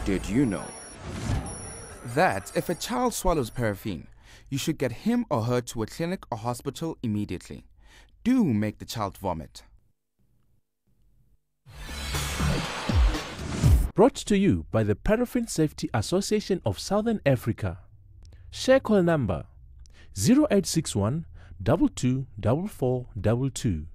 Did you know that if a child swallows paraffin, you should get him or her to a clinic or hospital immediately? Do make the child vomit. Brought to you by the Paraffin Safety Association of Southern Africa. Share call number 0861 224422.